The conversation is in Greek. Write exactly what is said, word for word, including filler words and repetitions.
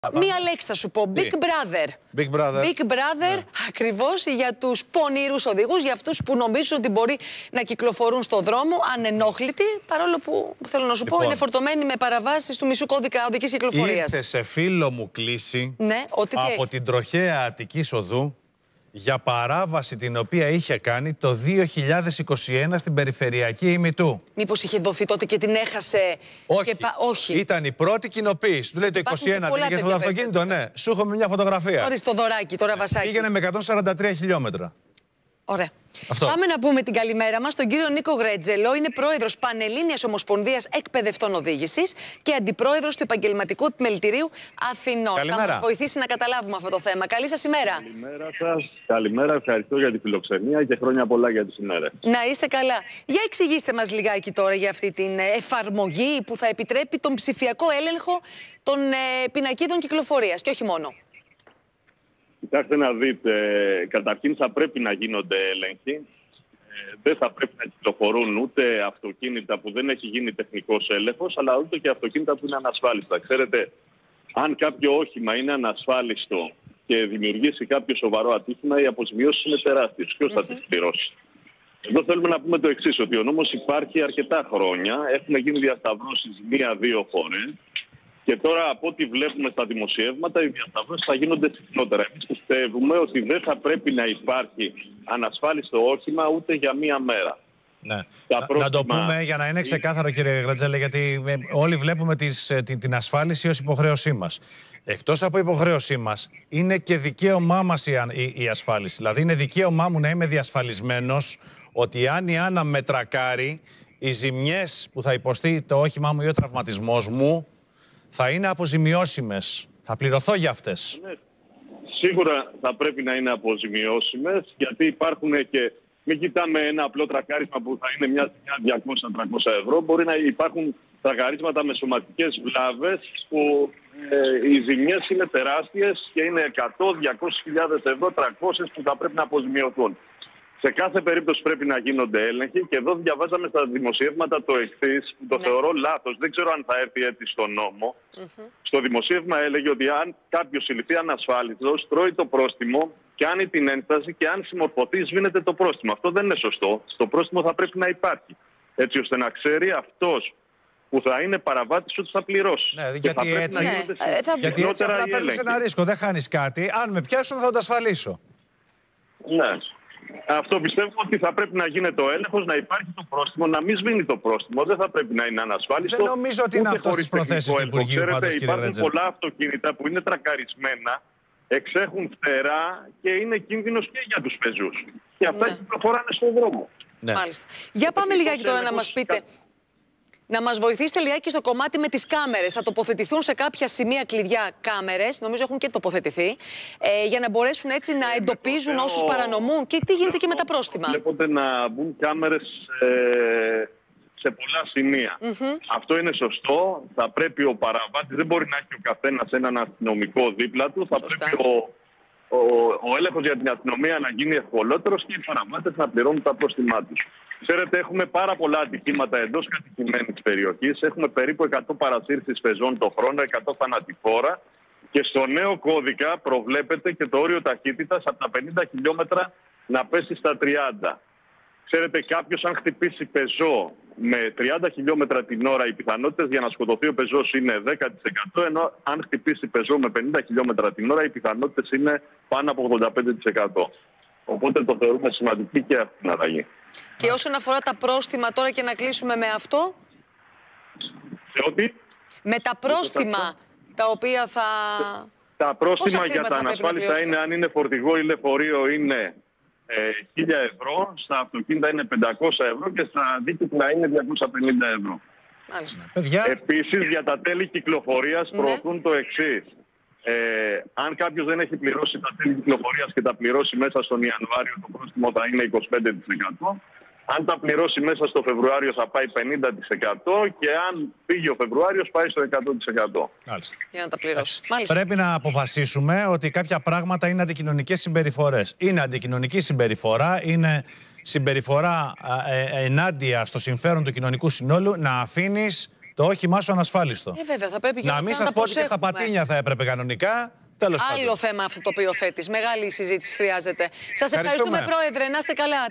Μία λέξη θα σου πω. Big Brother. Big Brother. Big Brother, ναι. Ακριβώς για τους πονηρούς οδηγούς, για αυτούς που νομίζουν ότι μπορεί να κυκλοφορούν στον δρόμο ανενόχλητοι, παρόλο που θέλω να σου λοιπόν. πω είναι φορτωμένοι με παραβάσεις του μισού κώδικα οδικής κυκλοφορίας. Ήρθε σε φίλο μου κλήση ναι, ότι από την τροχαία Αττικής Οδού για παράβαση την οποία είχε κάνει το δύο χιλιάδες είκοσι ένα στην περιφερειακή ημιτού. Μήπως είχε δοθεί τότε και την έχασε. Όχι. Και πα... Όχι. Ήταν η πρώτη κοινοποίηση. Του λέει το είκοσι ένα, την είχε στο αυτοκίνητο, ναι. Σου έχω μια φωτογραφία. Ορίστε το δωράκι, τώρα βασάκι. Πήγαινε με εκατόν σαράντα τρία χιλιόμετρα. Ωραία. Αυτό. Πάμε να πούμε την καλημέρα μας στον κύριο Νίκο Γρέτζελο. Είναι πρόεδρος Πανελλήνιας Ομοσπονδίας Εκπαιδευτών Οδήγησης και αντιπρόεδρος του Επαγγελματικού Επιμελητηρίου Αθηνών. Καλημέρα. Θα μας βοηθήσει να καταλάβουμε αυτό το θέμα. Καλή σας ημέρα. Καλημέρα σας. Καλημέρα. Ευχαριστώ για την φιλοξενία και χρόνια πολλά για τις ημέρες. Να είστε καλά. Για εξηγήστε μας λιγάκι τώρα για αυτή την εφαρμογή που θα επιτρέπει τον ψηφιακό έλεγχο των ε, πινακίδων κυκλοφορίας και όχι μόνο. Κοιτάξτε να δείτε, καταρχήν θα πρέπει να γίνονται έλεγχοι. Ε, δεν θα πρέπει να κυκλοφορούν ούτε αυτοκίνητα που δεν έχει γίνει τεχνικός έλεγχος, αλλά ούτε και αυτοκίνητα που είναι ανασφάλιστα. Ξέρετε, αν κάποιο όχημα είναι ανασφάλιστο και δημιουργήσει κάποιο σοβαρό ατύχημα, οι αποζημιώσεις είναι τεράστιες. Ποιος θα τις πληρώσει? Εδώ θέλουμε να πούμε το εξής, ότι ο νόμος υπάρχει αρκετά χρόνια. Έχουν γίνει διασταυρώσεις μία-δύο φορές. Και τώρα από ό,τι βλέπουμε στα δημοσιεύματα, οι διασταυρώσεις θα γίνονται συχνότερα. Εμείς πιστεύουμε ότι δεν θα πρέπει να υπάρχει ανασφάλιστο όχημα ούτε για μία μέρα. Ναι. Πρόστιμα... Να το πούμε για να είναι ξεκάθαρο, κύριε Γρέτζελε, γιατί όλοι βλέπουμε τις, την, την ασφάλιση ως υποχρέωσή μας. Εκτός από υποχρέωσή μας, είναι και δικαίωμά μας η, η, η ασφάλιση. Δηλαδή, είναι δικαίωμά μου να είμαι διασφαλισμένος ότι αν η Άννα με τρακάρει, οι ζημιές που θα υποστεί το όχημά μου ή ο τραυματισμός μου θα είναι αποζημιώσιμες. Θα πληρωθώ για αυτές. Ναι. Σίγουρα θα πρέπει να είναι αποζημιώσιμες, γιατί υπάρχουν και... Μην κοιτάμε ένα απλό τρακάρισμα που θα είναι μια διακόσια με τριακόσια ευρώ. Μπορεί να υπάρχουν τρακαρίσματα με σωματικές βλάβες που ε, οι ζημιές είναι τεράστιες και είναι εκατό, διακόσιες χιλιάδες ευρώ, τριακόσιες που θα πρέπει να αποζημιωθούν. Σε κάθε περίπτωση πρέπει να γίνονται έλεγχοι και εδώ διαβάζαμε στα δημοσιεύματα το εξής, που το ναι. θεωρώ λάθος. Δεν ξέρω αν θα έρθει έτσι στο νόμο. Mm-hmm. Στο δημοσίευμα έλεγε ότι αν κάποιος συλληφθεί ανασφάλιστος, τρώει το πρόστιμο, κάνει την ένσταση και αν συμμορφωθεί σβήνεται το πρόστιμο. Αυτό δεν είναι σωστό. Στο πρόστιμο θα πρέπει να υπάρχει. Έτσι ώστε να ξέρει αυτός που θα είναι παραβάτης ότι θα πληρώσει. Ναι, γιατί θα έτσι, να ναι. θα... γιατί έτσι απλά παίρνεις ένα ρίσκο. Δεν χάνεις κάτι. Αν με πιάσουν θα το ασφαλίσω. Ναι. Αυτό πιστεύω ότι θα πρέπει να γίνεται ο έλεγχος, να υπάρχει το πρόστιμο, να μην σβήνει το πρόστιμο. Δεν θα πρέπει να είναι ανασφάλιστο. Δεν νομίζω ότι είναι αυτό στις προθέσεις του Υπουργείου. Πάντως, κύριε υπάρχουν Ρέτζελ. πολλά αυτοκίνητα που είναι τρακαρισμένα, εξέχουν φτερά και είναι κίνδυνος και για τους πεζούς. Και αυτά ναι. κυκλοφοράνε στον δρόμο. Ναι. Μάλιστα. Για πάμε λιγάκι τώρα να μας πείτε. Να μας βοηθήσετε λιγάκι στο κομμάτι με τις κάμερες. Θα τοποθετηθούν σε κάποια σημεία κλειδιά κάμερες, νομίζω έχουν και τοποθετηθεί, ε, για να μπορέσουν έτσι να εντοπίζουν ε, όσους παρανομούν. Και τι γίνεται και με τα πρόστιμα. Βλέπετε να μπουν κάμερες ε, σε πολλά σημεία. Mm-hmm. Αυτό είναι σωστό. Θα πρέπει ο παραβάτης, δεν μπορεί να έχει ο καθένας έναν αστυνομικό δίπλα του. Θα Σωστά. πρέπει ο, ο, ο έλεγχος για την αστυνομία να γίνει ευκολότερος και οι παραβάτες να πληρώνουν τα πρόστιμά τους. Ξέρετε, έχουμε πάρα πολλά ατυχήματα εντός κατοικημένης περιοχής. Έχουμε περίπου εκατό παρασύρσεις πεζών το χρόνο, εκατό θανατηφόρα. Και στο νέο κώδικα προβλέπεται και το όριο ταχύτητας από τα πενήντα χιλιόμετρα να πέσει στα τριάντα. Ξέρετε, κάποιος αν χτυπήσει πεζό με τριάντα χιλιόμετρα την ώρα, οι πιθανότητες για να σκοτωθεί ο πεζός είναι δέκα τοις εκατό, ενώ αν χτυπήσει πεζό με πενήντα χιλιόμετρα την ώρα, οι πιθανότητες είναι πάνω από ογδόντα πέντε τοις εκατό. Οπότε το θεωρούμε σημαντική και αυτή την αλλαγή. Και όσον αφορά τα πρόστιμα τώρα και να κλείσουμε με αυτό. Σε ό,τι? Με τα πρόστιμα τα οποία θα... Τα πρόστιμα για τα ανασφάλιστα είναι, αν είναι φορτηγό ή λεωφορείο, είναι ε, χίλια ευρώ, στα αυτοκίνητα είναι πεντακόσια ευρώ και στα δίκυκλα είναι διακόσια πενήντα ευρώ. Μάλιστα. Επίσης, για τα τέλη κυκλοφορίας ναι. προωθούν το εξής. Ε, αν κάποιος δεν έχει πληρώσει τα τέλη κυκλοφορίας και τα πληρώσει μέσα στον Ιανουάριο, το πρόστιμο θα είναι είκοσι πέντε τοις εκατό. Αν τα πληρώσει μέσα στο Φεβρουάριο θα πάει πενήντα τοις εκατό και αν πήγε ο Φεβρουάριος πάει στο εκατό τοις εκατό. Μάλιστα. Για να τα πληρώσει. Πρέπει να αποφασίσουμε ότι κάποια πράγματα είναι αντικοινωνικές συμπεριφορές. Είναι αντικοινωνική συμπεριφορά, είναι συμπεριφορά ε, ενάντια στο συμφέρον του κοινωνικού συνόλου να αφήνεις το όχημά σου ανασφάλιστο. Ε, βέβαια, θα πρέπει να μην σας πω ότι και στα πατίνια θα έπρεπε κανονικά. Τέλος Άλλο πάντων. θέμα αυτό το οποίο θέτεις. Μεγάλη συζήτηση χρειάζεται. Σας ευχαριστούμε, Πρόεδρε. Να είστε καλά.